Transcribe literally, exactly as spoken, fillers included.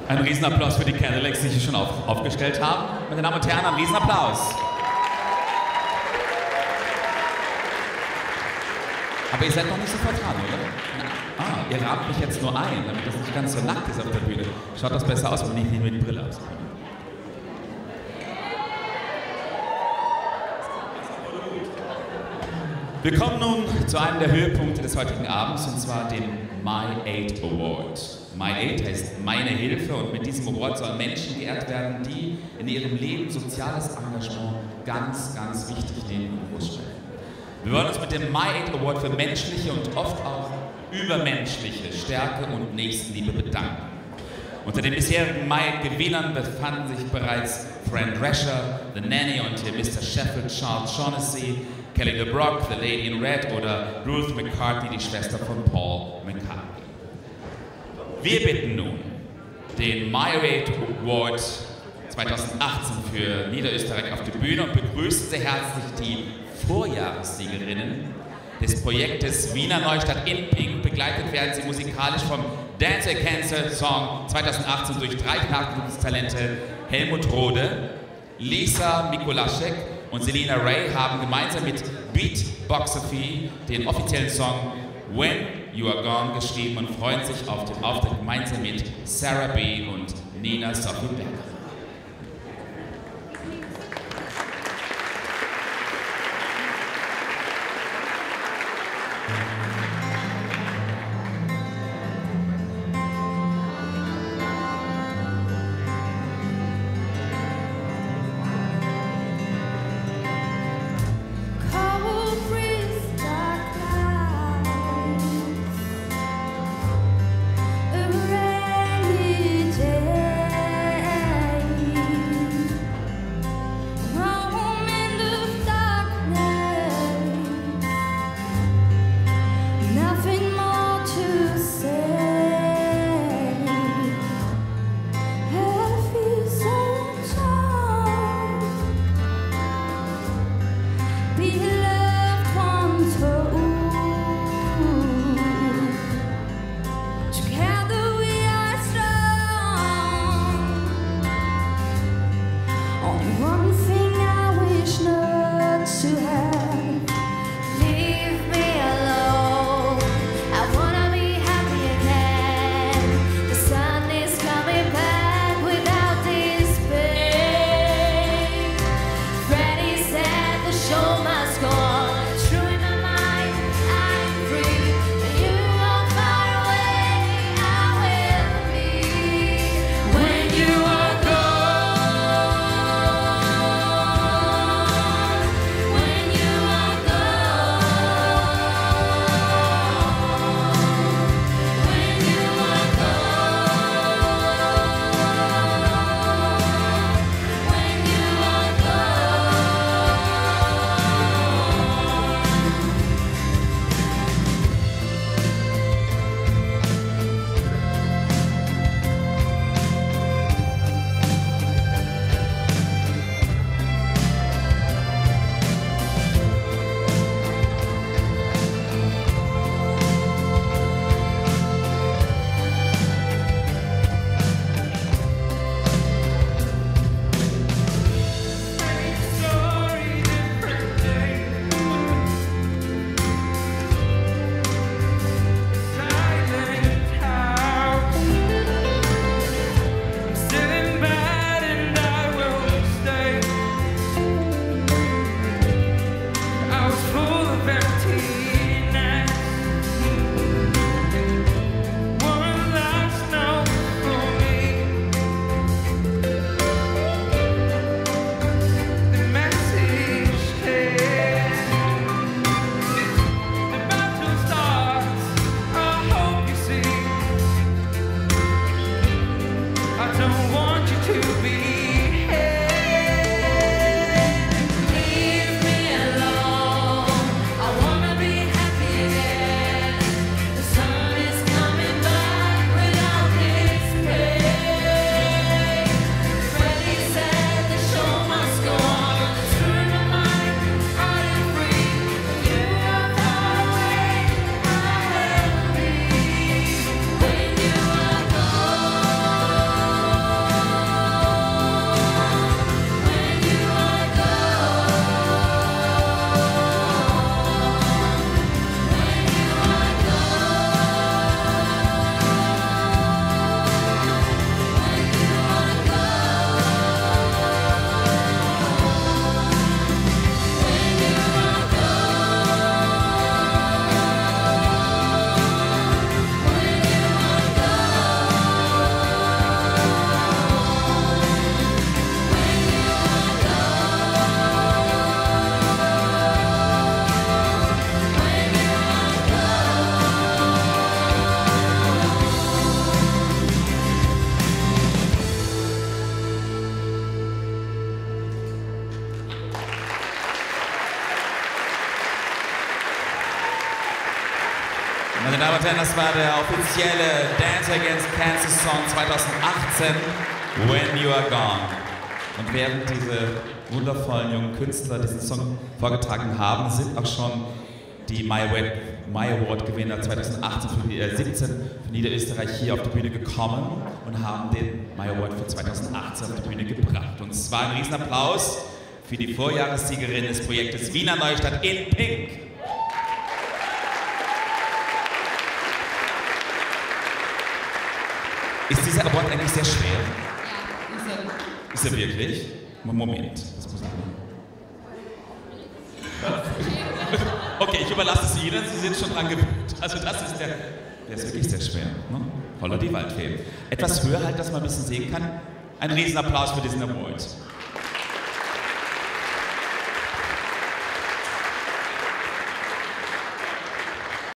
Ein Riesenapplaus für die Cadillacs, die sich schon auf, aufgestellt haben. Meine Damen und Herren, ein Riesenapplaus. Aber ihr seid noch nicht sofort dran, oder? Ah, ihr rahmt mich jetzt nur ein, damit das nicht ganz so nackt ist auf der Bühne. Schaut das besser aus, wenn ich nicht mit die Brille aus. Wir kommen nun zu einem der Höhepunkte des heutigen Abends, und zwar dem MyAid Award. MyAid heißt meine Hilfe, und mit diesem Award sollen Menschen geehrt werden, die in ihrem Leben soziales Engagement ganz, ganz wichtig nehmen und großstellen. Wir wollen uns mit dem MyAid Award für menschliche und oft auch übermenschliche Stärke und Nächstenliebe bedanken. Unter den bisherigen MyAid-Gewinnern befanden sich bereits Fran Drescher, The Nanny und hier Mister Sheffield, Charles Shaughnessy, Kelly LeBrock, The Lady in Red oder Ruth McCartney, die Schwester von Paul McCartney. Wir bitten nun den MyAid Award zweitausendachtzehn für Niederösterreich auf die Bühne und begrüßen sehr herzlich die Vorjahressiegerinnen des Projektes Wiener Neustadt in Pink. Begleitet werden sie musikalisch vom Dance Cancer Song zweitausendachtzehn durch drei Nachwuchstalente Helmut Rode, Lisa Mikulaschek und Selina Ray haben gemeinsam mit Beatboxophy den offiziellen Song When You Are Gone geschrieben und freuen sich auf den Auftritt gemeinsam mit Sarah B. und Nina Sophie Becker. Rainy day. Leute, das war der offizielle Dance Against Cancer Song zweitausendachtzehn, When You Are Gone. Und während diese wundervollen jungen Künstler diesen Song vorgetragen haben, sind auch schon die MyAid Gewinner zweitausendachtzehn für die, äh, siebzehn für Niederösterreich hier auf die Bühne gekommen und haben den MyAid für zweitausendachtzehn auf die Bühne gebracht. Und zwar ein Riesenapplaus für die Vorjahressiegerin des Projektes Wiener Neustadt in Pink. Ist dieser Award eigentlich sehr schwer? Ja, ist er. Ist er wirklich? Moment, das muss ich machen. Okay, ich überlasse es Ihnen, Sie sind schon dran gewöhnt. Also das ist der, der ist wirklich sehr schwer. Ne? Holla die Waldfee. Etwas höher halt, dass man ein bisschen sehen kann. Ein Riesenapplaus für diesen Award.